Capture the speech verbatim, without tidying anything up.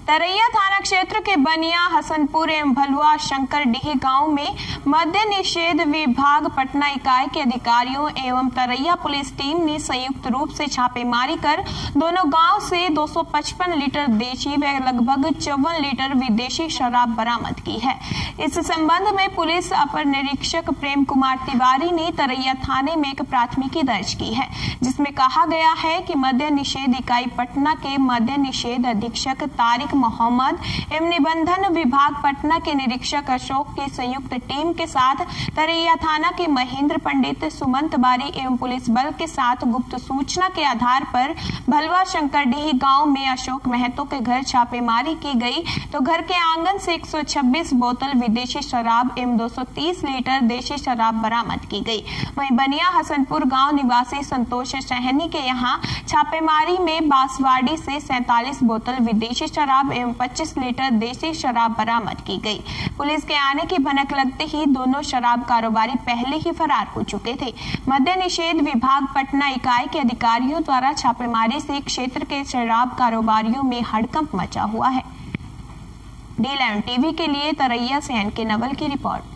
तरैया थाना क्षेत्र के बनिया हसनपुर एवं भलुआ शंकरडीह गांव में मद्य निषेध विभाग पटना इकाई के अधिकारियों एवं तरैया पुलिस टीम ने संयुक्त रूप से छापेमारी कर दोनों गांव से दो सौ पचपन लीटर देशी व लगभग चौवन लीटर विदेशी शराब बरामद की है। इस संबंध में पुलिस अपर निरीक्षक प्रेम कुमार तिवारी ने तरैया थाने में एक प्राथमिकी दर्ज की है, जिसमें कहा गया है कि मद्य निषेध इकाई पटना के मद्य निषेध अधीक्षक तारिक मोहम्मद एवं निबंधन विभाग पटना के निरीक्षक अशोक की संयुक्त टीम के साथ तरैया थाना के महेंद्र पंडित, सुमंत बारी एवं पुलिस बल के साथ गुप्त सूचना के आधार पर भलवा शंकरडीह गांव में अशोक महतो के घर छापेमारी की गई तो घर के आंगन से एक सौ छब्बीस बोतल विदेशी शराब एवं दो सौ तीस लीटर देशी शराब बरामद की गई। वहीं बनिया हसनपुर गांव निवासी संतोष सहनी के यहां छापेमारी में बांसवाड़ी से सैंतालीस बोतल विदेशी शराब एवं पच्चीस लीटर देसी शराब बरामद की गई। पुलिस के आने की भनक लगते ही दोनों शराब कारोबारी पहले ही फरार हो चुके थे। मद्य निषेध विभाग पटना इकाई के अधिकारियों द्वारा छापेमारी से क्षेत्र के शराब कारोबारियों में हड़कंप मचा हुआ है। डी इलेवन टीवी के लिए तरैया से एन के नवल की रिपोर्ट।